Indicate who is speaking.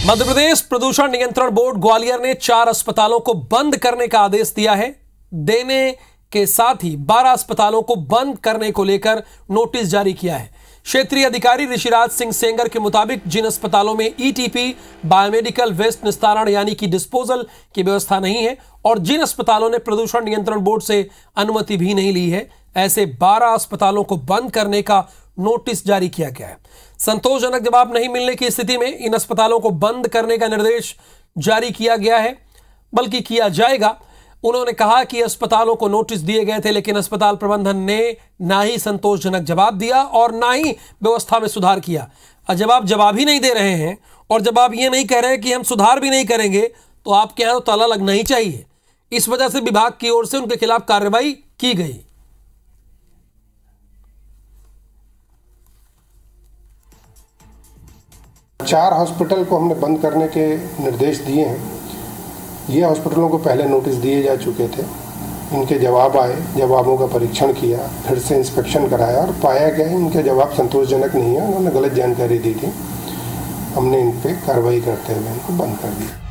Speaker 1: मध्य प्रदेश प्रदूषण नियंत्रण बोर्ड ग्वालियर ने 4 अस्पतालों को बंद करने का आदेश दिया है। देने के साथ ही 12 अस्पतालों को बंद करने को लेकर नोटिस जारी किया है। क्षेत्रीय अधिकारी ऋषिराज सिंह सेंगर के मुताबिक जिन अस्पतालों में ईटीपी बायोमेडिकल वेस्ट निस्तारण यानी कि डिस्पोजल की व्यवस्था नहीं है और जिन अस्पतालों ने प्रदूषण नियंत्रण बोर्ड से अनुमति भी नहीं ली है, ऐसे 12 अस्पतालों को बंद करने का नोटिस जारी किया गया है। संतोषजनक जवाब नहीं मिलने की स्थिति में इन अस्पतालों को बंद करने का निर्देश जारी किया गया है, बल्कि किया जाएगा। उन्होंने कहा कि अस्पतालों को नोटिस दिए गए थे, लेकिन अस्पताल प्रबंधन ने ना ही संतोषजनक जवाब दिया और ना ही व्यवस्था में सुधार किया। जब आप जवाब ही नहीं दे रहे हैं और जब आप ये नहीं कह रहे हैं कि हम सुधार भी नहीं करेंगे, तो आपके यहाँ तो ताला लगना ही चाहिए। इस वजह से विभाग की ओर से उनके खिलाफ कार्रवाई की गई।
Speaker 2: चार हॉस्पिटल को हमने बंद करने के निर्देश दिए हैं। ये हॉस्पिटलों को पहले नोटिस दिए जा चुके थे। इनके जवाब आए, जवाबों का परीक्षण किया, फिर से इंस्पेक्शन कराया और पाया गया इनके जवाब संतोषजनक नहीं है, उन्होंने गलत जानकारी दी थी। हमने इन पर कार्रवाई करते हुए इनको बंद कर दिया।